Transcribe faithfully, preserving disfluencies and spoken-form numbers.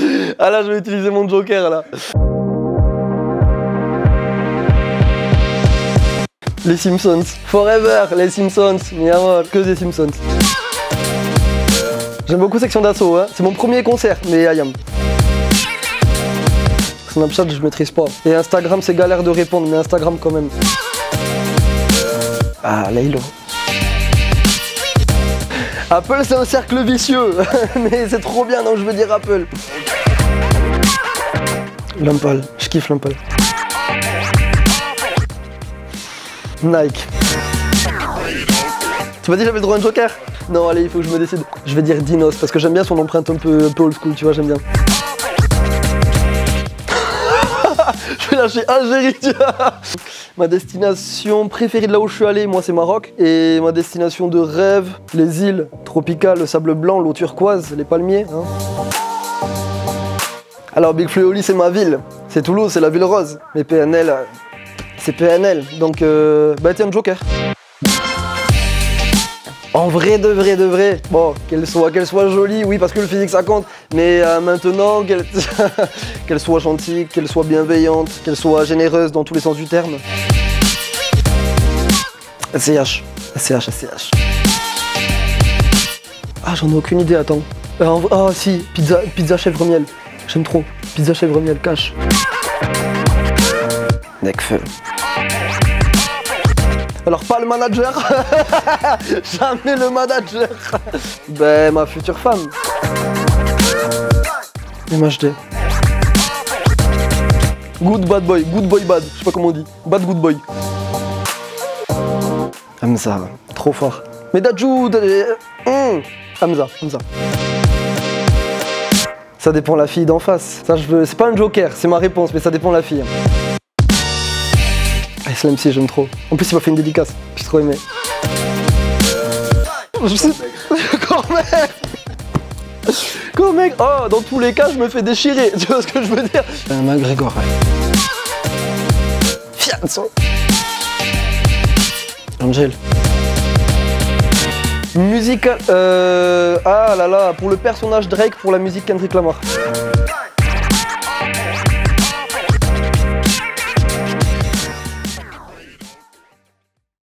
Ah là, je vais utiliser mon joker là. Les Simpsons. Forever, les Simpsons. Mi amor, que des Simpsons. J'aime beaucoup Section d'Assaut, hein. C'est mon premier concert, mais ayam. Snapchat, je maîtrise pas. Et Instagram, c'est galère de répondre, mais Instagram quand même. Ah, Laylo. Apple, c'est un cercle vicieux, mais c'est trop bien, donc je veux dire Apple. L'Impal, je kiffe l'Impal. Nike. Tu m'as dit que j'avais le droit à un joker? Non, allez, il faut que je me décide. Je vais dire Dinos, parce que j'aime bien son empreinte un peu, un peu old school, tu vois, j'aime bien. Je vais lâcher Algérie, tu vois. Ma destination préférée de là où je suis allé, moi, c'est Maroc. Et ma destination de rêve, les îles tropicales, le sable blanc, l'eau turquoise, les palmiers. Hein. Alors, Big Flo c'est ma ville. C'est Toulouse, c'est la ville rose. Mais P N L, c'est P N L. Donc, euh, bah tiens, joker. En vrai, de vrai, de vrai, bon, qu'elle soit, qu'elle soit jolie, oui, parce que le physique ça compte, mais euh, maintenant, qu'elle qu'elle soit gentille, qu'elle soit bienveillante, qu'elle soit généreuse dans tous les sens du terme. S C H, S C H, S C H. Ah, j'en ai aucune idée, attends. Euh, en... Ah, si, pizza, pizza chèvre miel, j'aime trop. Pizza chèvre miel, cash. Necfeu. Alors pas le manager, jamais le manager. Ben ma future femme. M H D. Good bad boy, good boy bad, je sais pas comment on dit. Bad good boy. Hamza, trop fort. Mais Dadjou, mmh. Hamza, Hamza. Ça dépend la fille d'en face. Ça je veux, c'est pas un joker, c'est ma réponse, mais ça dépend la fille. Ah, Slam C, j'aime trop. En plus, il m'a fait une dédicace. J'ai trop aimé. Je sais. Cormec. Cormec. Oh, dans tous les cas, je me fais déchirer. Tu vois ce que je veux dire? Un McGregor. Fianso. Angel. Musique. Euh... Ah là là, pour le personnage Drake, pour la musique Kendrick Lamar.